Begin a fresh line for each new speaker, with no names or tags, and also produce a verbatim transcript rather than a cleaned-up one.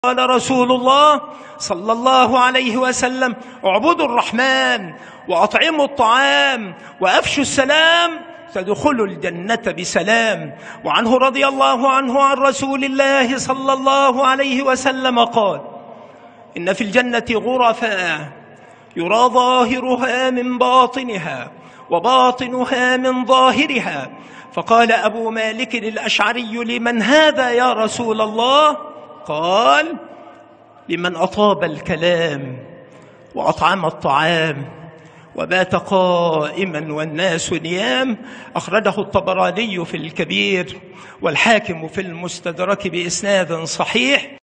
قال رسول الله صلى الله عليه وسلم: اعبدوا الرحمن وأطعموا الطعام وأفشوا السلام تدخلوا الجنة بسلام. وعنه رضي الله عنه عن رسول الله صلى الله عليه وسلم قال: إن في الجنة غرفا يرى ظاهرها من باطنها وباطنها من ظاهرها. فقال أبو مالك الأشعري: لمن هذا يا رسول الله؟ قال: لمن أطاب الكلام وأطعم الطعام وبات قائما والناس نيام. أخرجه الطبراني في الكبير والحاكم في المستدرك بإسناد صحيح.